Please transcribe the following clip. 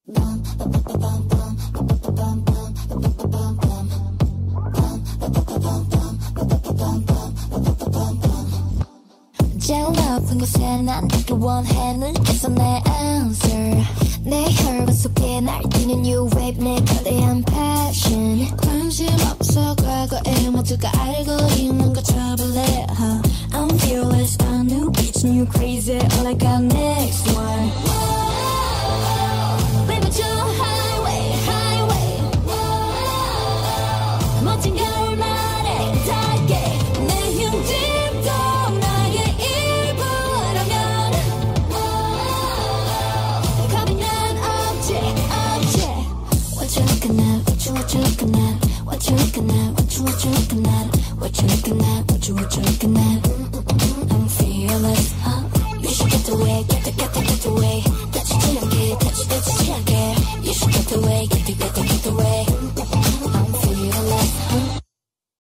제일 높은 곳에 난 닿길 원해 눈에서 내 answer 내 혈관 속에 날뛰는 new wave 내 거대한 passion 관심 없어 과거에 모두가 알고 있는 거 쳐볼래 I'm fearless, a new bitch, new crazy all I got next one Baby to highway, highway 멋진 결말에 닿게 내 힘짐도 나의 일부라면 겁이 난 없지 없지 What you looking at, what you looking at What you looking at, what you looking at What you looking at, what you looking at I'm fearless, You should get away, get away 다치지 않게, 다치지 않게 You should get away, get away